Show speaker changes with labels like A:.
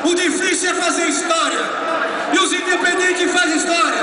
A: O difícil é fazer história. E os independentes fazem história.